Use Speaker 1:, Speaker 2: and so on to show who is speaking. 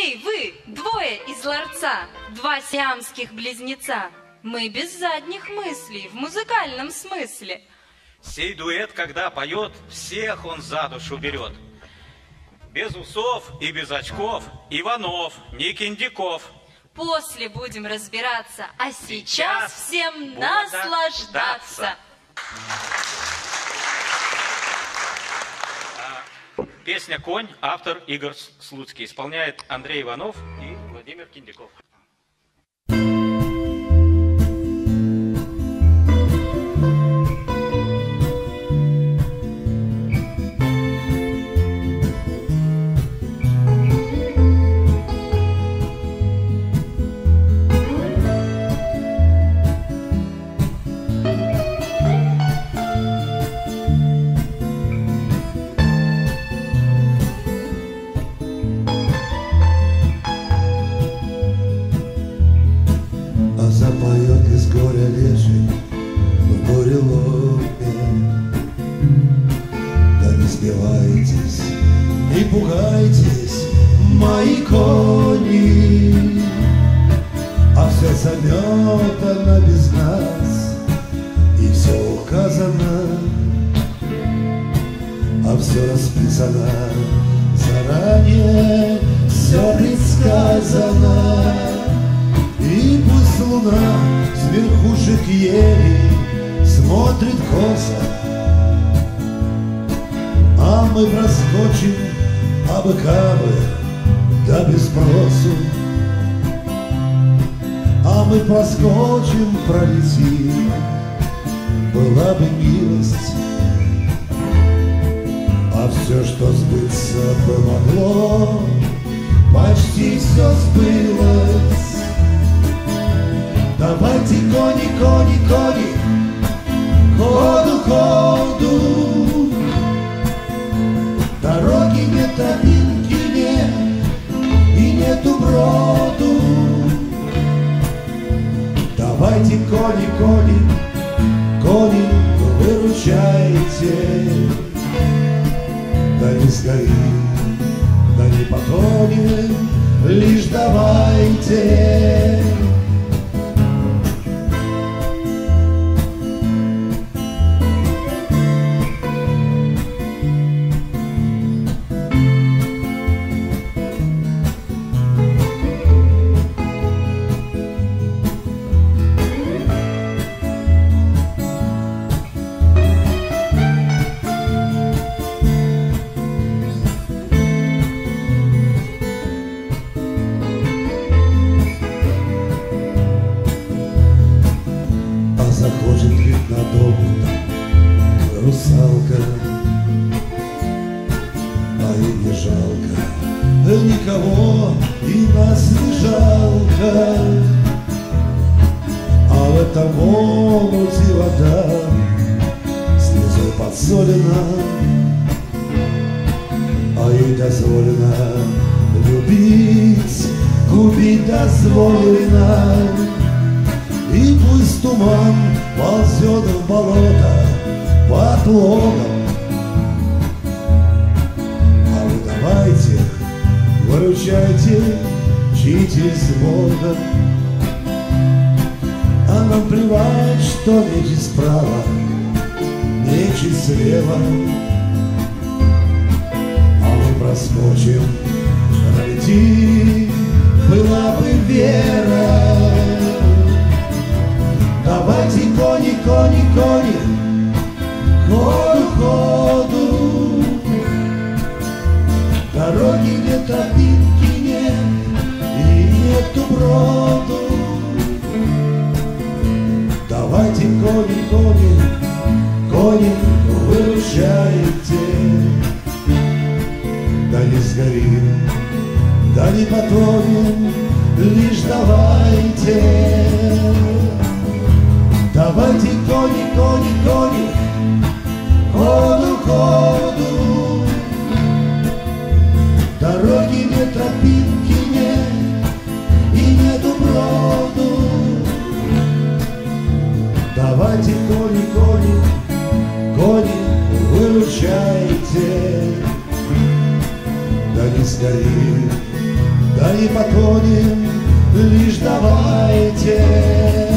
Speaker 1: Эй, вы, двое из ларца, два сиамских близнеца, мы без задних мыслей, в музыкальном смысле.
Speaker 2: Сей дуэт, когда поет, всех он за душу берет. Без усов и без очков, Иванов, не Киндяков.
Speaker 1: После будем разбираться, а сейчас всем наслаждаться.
Speaker 2: Песня «Конь», автор Игорь Слуцкий. Исполняет Андрей Иванов и Владимир Киндяков.
Speaker 3: Запоет из горя леший в буреломе. Да не сбивайтесь, не пугайтесь, мои кони, а все заметано без нас, и все указано, а все расписано заранее, все предсказано. И пусть луна с верхушек ели смотрит косо, а мы проскочим абы-кабы, да без спросу. А мы проскочим, пролетим, была бы милость. А все, что сбыться бы могло, почти все сбылось. Давайте, кони, кони, кони, ходу, ходу. Дороги нет, тропинки нет, и нету броду. Давайте, кони, кони, кони, выручайте. Да не сгорим, да не потонем, лишь давайте. Заходит вид на дом, русалка, а и не жалко никого, и нас не жалко. А в этом омуте вода снизу подсолена, а ей дозволено любить, губить дозволено. И пусть туман ползет в болото под логом, а вы давайте, выручайте, чтитесь Бога. А нам плевать, что нечисть справа, нечисть слева. А мы проскочим, пролетим, была бы вера. Давайте, кони, кони, кони, ходу, ходу. Дороги нет, тропинки нет, и нету броду. Давайте, кони, кони, кони, выручайте. Да не сгорим, да не потонем, лишь давайте. Давайте, кони, кони, кони, ходу, ходу. Дороги нет, тропинки нет, и нету броду. Давайте, кони, кони, кони, выручайте. Да не сгорим, да не потонем, лишь давайте.